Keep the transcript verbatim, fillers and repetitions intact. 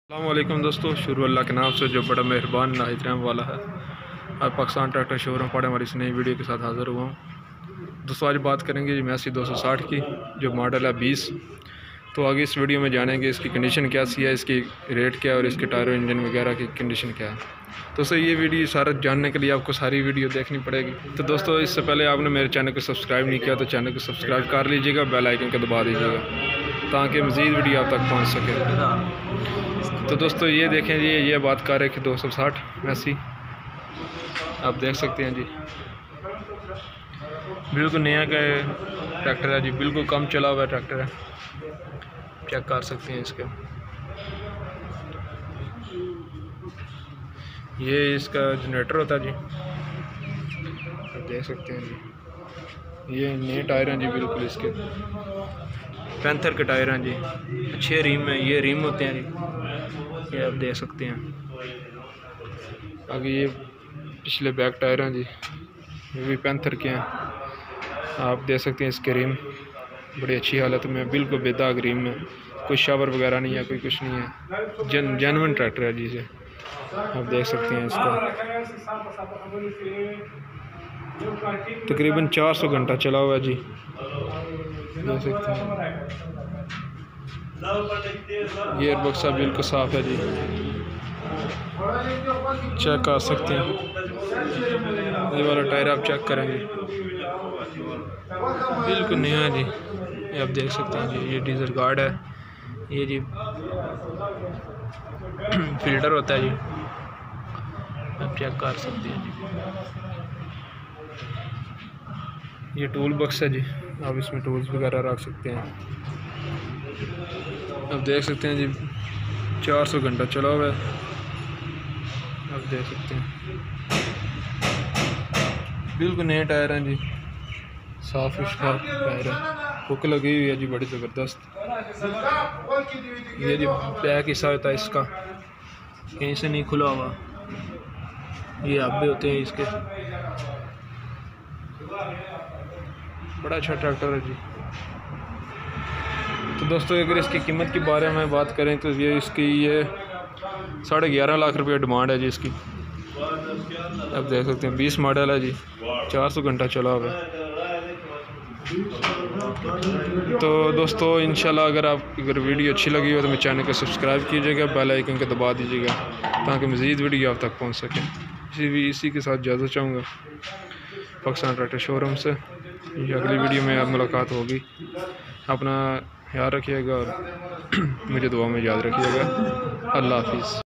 अस्सलामुअलैकुम दोस्तों, शुरू अल्लाह के नाम से जो बड़ा मेहरबान नाहित रहम वाला है। आज पाकिस्तान ट्रैक्टर शोरूम पड़े हमारी इस नई वीडियो के साथ हाज़िर हुआ हूँ। दोस्तों आज बात करेंगे जी मैसी दो सौ साठ की, जो मॉडल है बीस। तो आगे इस वीडियो में जानेंगे इसकी कंडीशन क्या सी है, इसकी रेट क्या है और इसके टायर इंजन वगैरह की कंडीशन क्या है। दोस्तों ये वीडियो सारा जानने के लिए आपको सारी वीडियो देखनी पड़ेगी। तो दोस्तों इससे पहले आपने मेरे चैनल को सब्सक्राइब नहीं किया तो चैनल को सब्सक्राइब कर लीजिएगा, बेल आइकन को दबा दीजिएगा ताकि मज़ीद वीडियो आप तक पहुँच सके। तो दोस्तों ये देखें जी, ये बात कर रहे कि दो सौ साठ मैसी आप देख सकते हैं जी, बिल्कुल नया का ट्रैक्टर है जी, बिल्कुल कम चला हुआ ट्रैक्टर है, चेक कर सकते हैं इसका। ये इसका जनरेटर होता है जी, आप देख सकते हैं जी। ये नए टायर हैं जी, बिल्कुल इसके पैंथर के टायर हैं जी, अच्छे रिम में ये रिम होते हैं जी, ये आप देख सकते हैं। आगे ये पिछले बैक टायर हैं जी, ये भी पैंथर के हैं, आप देख सकते हैं। इसके रिम बड़ी अच्छी हालत में, बिल्कुल बेदाग रिम में, कोई शावर वगैरह नहीं है, कोई कुछ नहीं है, जन जेन्युइन ट्रैक्टर है जी। इसे आप देख सकते हैं। इसका तकरीबन चार सौ घंटा चला हुआ है जी, देख सकते हैं। गियर बक्सा बिल्कुल साफ़ है जी, चेक कर सकते हैं। ये वाला टायर आप चेक करेंगे, बिल्कुल नया है जी, ये आप देख सकते हैं जी। ये डीजल गार्ड है, ये जी फिल्टर होता है जी, आप चेक कर सकते हैं जी। ये टूल बक्स है जी, आप इसमें टूल्स वगैरह रख सकते हैं। आप देख सकते हैं जी, चार सौ घंटा चला हुआ है, आप देख सकते हैं। बिल्कुल नए टायर हैं जी, साफ शफाफ टायर है, हुक लगी हुई है जी बड़ी ज़बरदस्त। ये जो बैक हिस्सा होता है इसका, कहीं से नहीं खुला हुआ, ये आप भी होते हैं इसके। बड़ा अच्छा ट्रैक्टर है जी। तो दोस्तों अगर इसकी कीमत के बारे में बात करें तो ये इसकी ये साढ़े ग्यारह लाख रुपये डिमांड है जी इसकी। आप देख सकते हैं, बीस मॉडल है जी, चार सौ घंटा चला हुआ है। तो दोस्तों इंशाल्लाह अगर आप अगर वीडियो अच्छी लगी हो तो मेरे चैनल को सब्सक्राइब कीजिएगा, बेल आइकन को दबा दीजिएगा ताकि मज़ीद वीडियो आप तक पहुंच सके। इसी भी इसी के साथ इजाज़त चाहूँगा पाकिस्तान ट्रैक्टर शोरूम से। ये अगली वीडियो में आप मुलाकात होगी। अपना ख्याल रखिएगा और मुझे दुआ में याद रखिएगा। अल्लाह हाफिज़।